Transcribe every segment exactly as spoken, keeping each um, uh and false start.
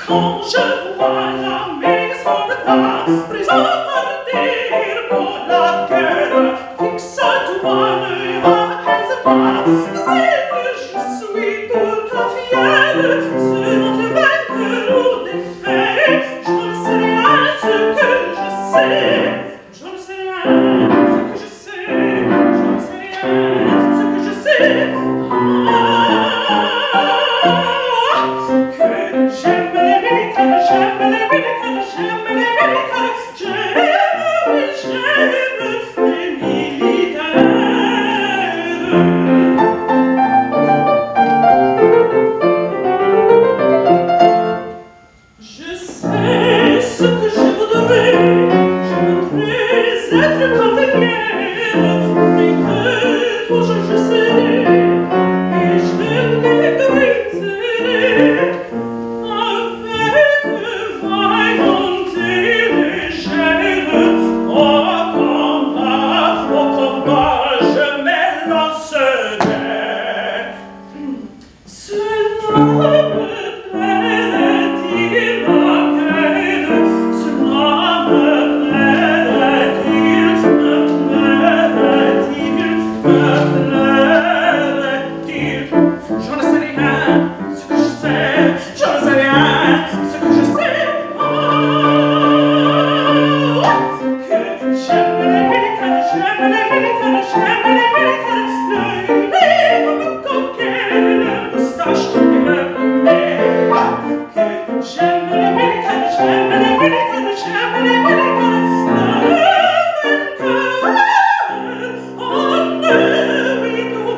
Quand je vois l'Amérique soldats prise à partir pour la guerre, fixe-toi l'œil à quinze pas, vrai que je suis toute fière, selon tes vainqueurs ou défaits, je ne sais rien ce que je sais, je ne sais rien ce que je sais, je ne sais rien ce que je sais. Que j'aime les militaires, j'aime les militaires, j'aime les militaires, j'aime, oui, j'aime les militaires. Je sais ce que je voudrais, je voudrais être cantonnière, mais que toi je, je serai, et je les briserai.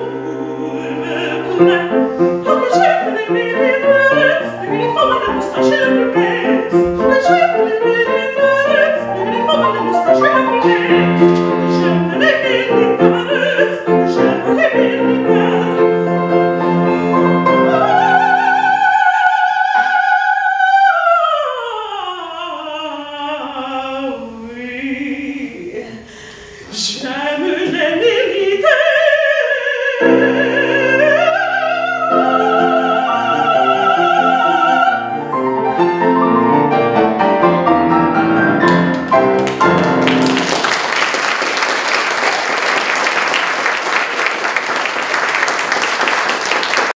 Oh,